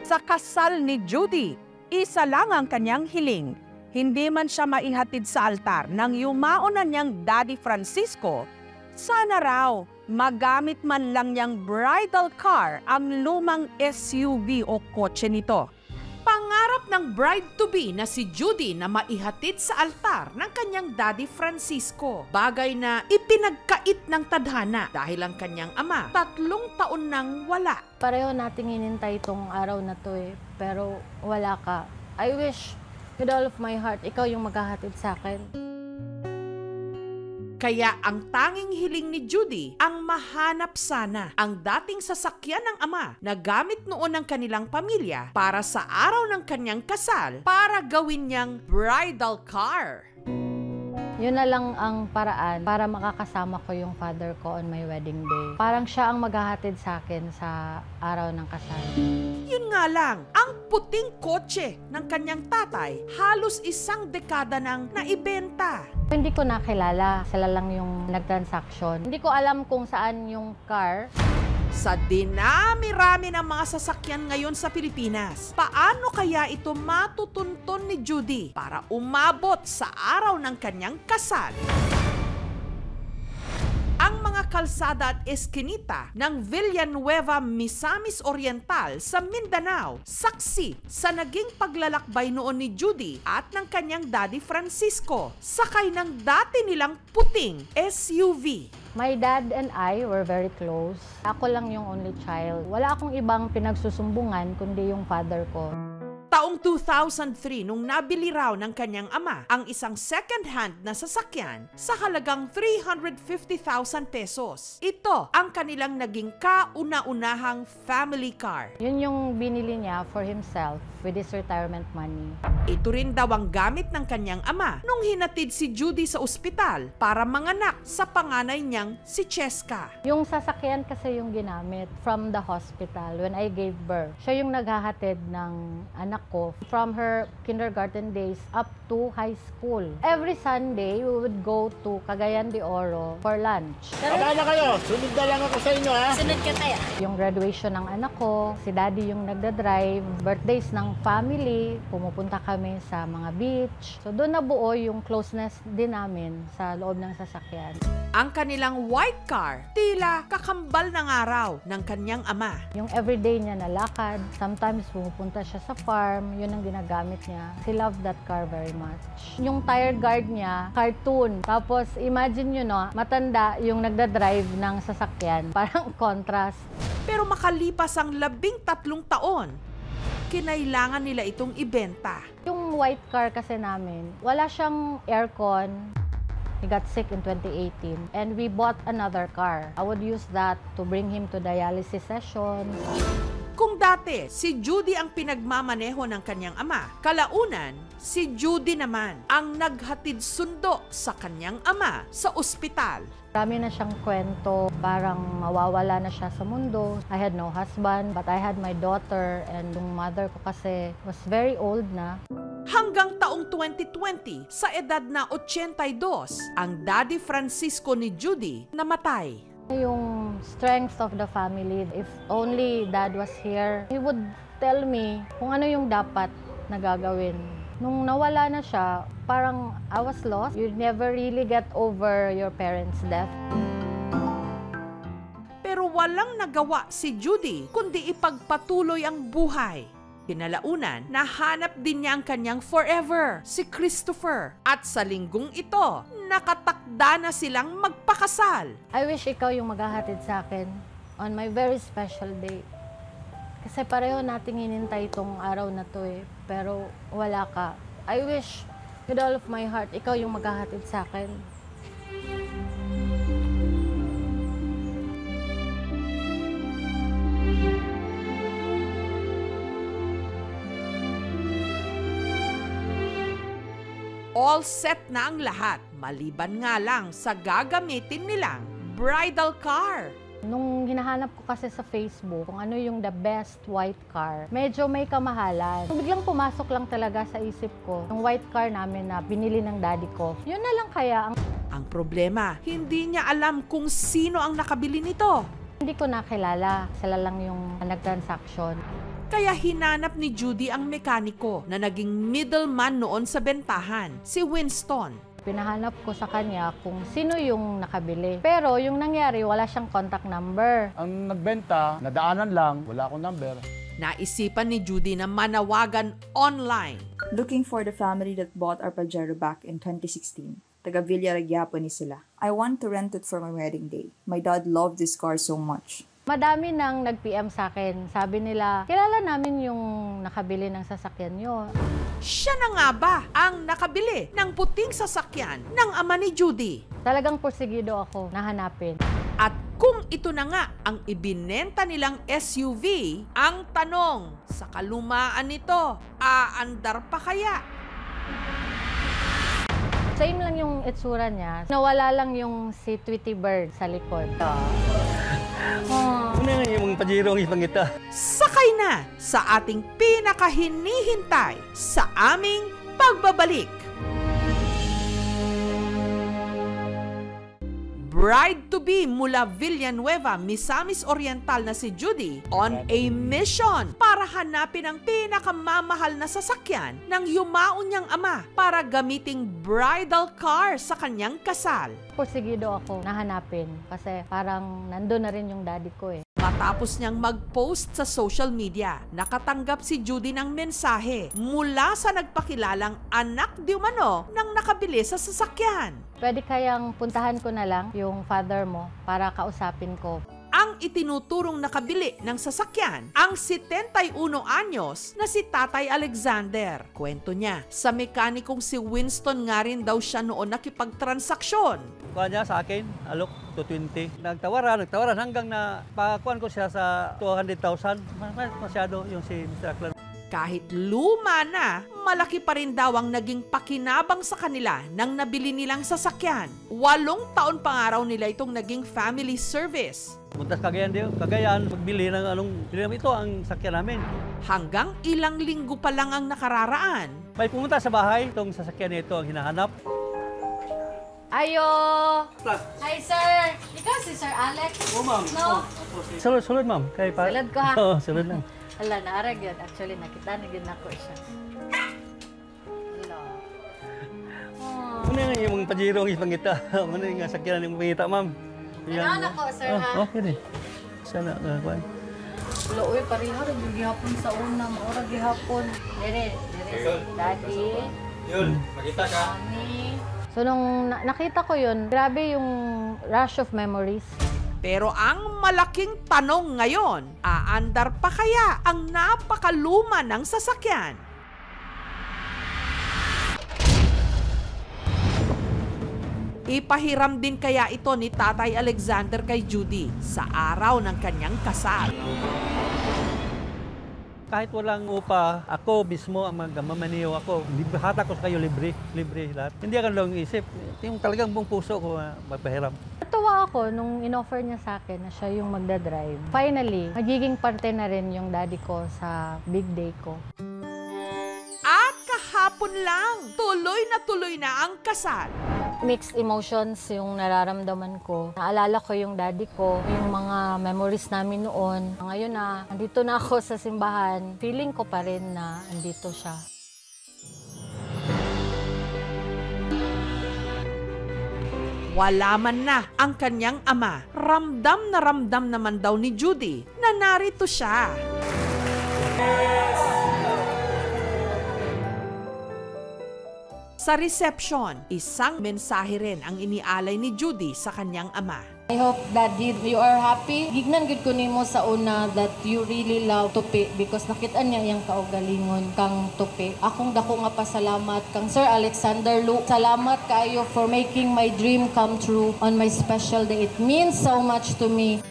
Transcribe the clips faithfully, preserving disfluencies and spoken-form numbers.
Sa kasal ni Judy, isa lang ang kanyang hiling. Hindi man siya maihatid sa altar ng yumao na niyang Daddy Francisco, sana raw magamit man lang niyang bridal car ang lumang S U V o kotse nito. Pangarap ng bride-to-be na si Judy na maihatid sa altar ng kanyang Daddy Francisco. Bagay na ipinagkait ng tadhana dahil ang kanyang ama tatlong taon nang wala. Pareho nating hinintay itong araw na to eh, pero wala ka. I wish with all of my heart, ikaw yung maghahatid sa akin. Kaya ang tanging hiling ni Judy ang mahanap sana ang dating sasakyan ng ama na gamit noon ng kanilang pamilya para sa araw ng kanyang kasal para gawin niyang bridal car. Yun na lang ang paraan para makakasama ko yung father ko on my wedding day. Parang siya ang maghahatid sa akin sa araw ng kasal. Yun nga lang, ang puting kotse ng kanyang tatay halos isang dekada nang naibenta. Hindi ko nakilala, sila lang yung nag-transaction. Hindi ko alam kung saan yung car. Sa dinami-rami ng mga sasakyan ngayon sa Pilipinas, paano kaya ito matutunton ni Judy para umabot sa araw ng kanyang kasal? Ang mga kalsada at eskinita ng Villanueva, Misamis Oriental sa Mindanao, saksi sa naging paglalakbay noon ni Judy at ng kanyang Daddy Francisco, sakay ng dati nilang puting S U V. My dad and I were very close. Ako lang yung only child. Wala akong ibang pinagsusumbungan kundi yung father ko. Taong two thousand three nung nabili raw ng kanyang ama ang isang second-hand na sasakyan sa halagang three hundred fifty thousand pesos. Ito ang kanilang naging kauna-unahang family car. Yun yung binili niya for himself with his retirement money. Ito rin daw ang gamit ng kanyang ama nung hinatid si Judy sa ospital para manganak sa panganay niyang si Cheska. Yung sasakyan kasi yung ginamit from the hospital when I gave birth. Siya yung naghahatid ng anak ko from her kindergarten days up to high school. Every Sunday, we would go to Cagayan de Oro for lunch. Abala kayo, sunod na lang ako sa inyo ha. Sunod ka tayo. Yung graduation ng anak ko, si daddy yung nagdadrive, birthdays ng family, pumupunta kami sa mga beach. So doon nabuo yung closeness din namin sa loob ng sasakyan. Ang kanilang white car, tila kakambal ng araw ng kanyang ama. Yung everyday niya na lakad, sometimes pumupunta siya sa farm, yun ang ginagamit niya. He loved that car very much. Yung tire guard niya, cartoon. Tapos imagine nyo no, matanda yung nagdadrive ng sasakyan. Parang contrast. Pero makalipas ang labing tatlong taon, kinailangan nila itong ibenta. Yung white car kasi namin, wala siyang aircon. He got sick in twenty eighteen and we bought another car. I would use that to bring him to dialysis sessions. Kung dati, si Judy ang pinagmamaneho ng kanyang ama, kalaunan, si Judy naman ang naghatid sundo sa kanyang ama sa ospital. Marami na siyang kwento, parang mawawala na siya sa mundo. I had no husband, but I had my daughter, and yung mother ko kasi was very old na. Hanggang taong twenty twenty, sa edad na eighty-two, ang Daddy Francisco ni Judy namatay. Yung strength of the family, if only dad was here, he would tell me kung ano yung dapat na gagawin. Nung nawala na siya, parang I was lost. You never really get over your parents' death. Pero walang nagawa si Judy kundi ipagpatuloy ang buhay. Kinalaunan, nahanap din niya ang kanyang forever, si Christopher. At sa linggong ito, nakatakda na silang magpakasal. I wish ikaw yung maghahatid sa akin on my very special day. Kasi pareho nating hinintay itong araw na to eh, pero wala ka. I wish with all of my heart, ikaw yung maghahatid sa akin. All set na ang lahat, maliban nga lang sa gagamitin nilang bridal car. Nung hinahanap ko kasi sa Facebook kung ano yung the best white car, medyo may kamahalan. So, biglang pumasok lang talaga sa isip ko yung white car namin na binili ng daddy ko. Yun na lang kaya ang... Ang problema, hindi niya alam kung sino ang nakabili nito. Hindi ko nakilala. Sila lang yung nag-transaction. Kaya hinanap ni Judy ang mekaniko na naging middleman noon sa bentahan, si Winston. Pinahanap ko sa kanya kung sino yung nakabili. Pero yung nangyari, wala siyang contact number. Ang nagbenta, nadaanan lang, wala akong number. Naisipan ni Judy na manawagan online. Looking for the family that bought our Pajero back in twenty sixteen. Taga Villaregiapo ni sila. I want to rent it for my wedding day. My dad loved this car so much. Madami nang nag-P M sa akin. Sabi nila, kilala namin yung nakabili ng sasakyan nyo. Siya na nga ba ang nakabili ng puting sasakyan ng ama ni Judy? Talagang porsigido ako na hanapin. At kung ito na nga ang ibinenta nilang S U V, ang tanong, sa kalumaan nito, aandar pa kaya? Same lang yung itsura niya. Nawala lang yung si Tweety Bird sa likod. Ano nga yung Pajero ang ipangita? Sakay na sa ating pinakahinihintay sa aming pagbabalik. Bride-to-be mula Villanueva, Misamis Oriental na si Judy on a mission para hanapin ang pinakamamahal na sasakyan ng yumaon niyang ama para gamiting bridal car sa kanyang kasal. Porsigido ako na hanapin kasi parang nandun na rin yung daddy ko eh. Matapos niyang mag-post sa social media, nakatanggap si Judy ng mensahe mula sa nagpakilalang anak di umano ng nakabili sa sasakyan. Pwede kayang puntahan ko na lang yung father mo para kausapin ko. Ang itinuturong nakabili ng sasakyan, ang setenta-y-uno anyos na si Tatay Alexander. Kwento niya, sa mekanikong si Winston nga rin daw siya noon nakipagtransaksyon. Kuha niya sa akin, alok, two twenty. Nagtawaran, nagtawaran hanggang na pakuan ko siya sa two hundred thousand. Masyado yung si mister Aklan. Kahit luma na, malaki pa rin daw ang naging pakinabang sa kanila nang nabili nilang sasakyan. Walong taon pa nga raw nila itong naging family service. Puntas Cagayan din, Cagayan, magbili ng anong, ito ang sakyan namin. Hanggang ilang linggo pa lang ang nakararaan. May pumunta sa bahay, itong sasakyan nito ang hinahanap. Ayo! Hi, sir! Ikaw si Sir Alex? Oo, ma'am. No? Sulod, sulod, ma'am. Kay pa... Sulod ko, ha? Oo, sulod lang. Hala, naarag yun. Actually, nakita na yun ako siya. Hala. Ano nga yung Pajero ang ipangita? Ano yung sakyan ang ipangita, ma'am? Ano na ko, sir, ha? Oh, okay. Sana, nakakuan. Wala, uy, pareha rin yung gihapon sa una. Maura gihapon. Dire, dire, daddy. Yun, makita ka. Mami. So, nung na nakita ko yun, grabe yung rush of memories. Pero ang malaking tanong ngayon, aandar pa kaya ang napakaluma ng sasakyan? Ipahiram din kaya ito ni Tatay Alexander kay Judy sa araw ng kanyang kasal. Kahit walang upa, ako mismo ang magmamaniho ako. Hata ko sa kayo libre, libre lahat. Hindi ako lang isip, yung talagang buong puso ko uh, magpahiram. Natuwa ako nung in-offer niya sa akin na siya yung magdadrive. Finally, magiging parte na rin yung daddy ko sa big day ko. At kahapon lang, tuloy na tuloy na ang kasal. Mixed emotions yung nararamdaman ko. Naalala ko yung daddy ko, yung mga memories namin noon. Ngayon na, andito na ako sa simbahan. Feeling ko pa rin na andito siya. Wala man na ang kanyang ama. Ramdam na ramdam naman daw ni Judy na narito siya. Sa reception, isang mensahe rin ang inialay ni Judy sa kanyang ama. I hope, Daddy, you are happy. Gignan gid ko nimo sa una that you really love tupi because nakita niya yung kaugalingon kang tupi. Akong dako nga pasalamat kang Sir Alexander Lu. Salamat kayo for making my dream come true on my special day. It means so much to me.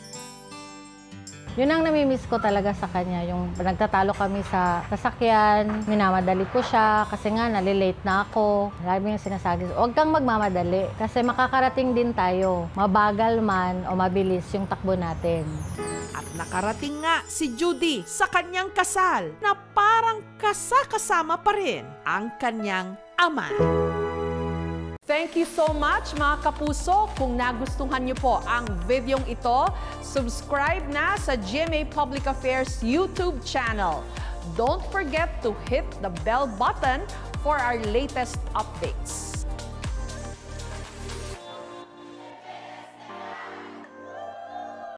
Yun ang namimiss ko talaga sa kanya, yung nagtatalo kami sa sasakyan, minamadali ko siya kasi nga nalilate na ako. Marami yung sinasabi, huwag kang magmamadali kasi makakarating din tayo, mabagal man o mabilis yung takbo natin. At nakarating nga si Judy sa kanyang kasal na parang kasakasama pa rin ang kanyang ama. Thank you so much mga kapuso. Kung nagustuhan niyo po ang videong ito, subscribe na sa G M A Public Affairs YouTube channel. Don't forget to hit the bell button for our latest updates.